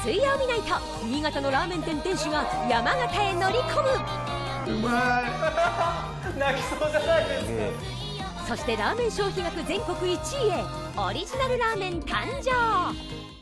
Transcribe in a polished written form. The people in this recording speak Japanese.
水曜日ナイト、新潟のラーメン店店主が山形へ乗り込む。 うまい泣きそうじゃないですか。 そしてラーメン消費額全国1位へオリジナルラーメン誕生。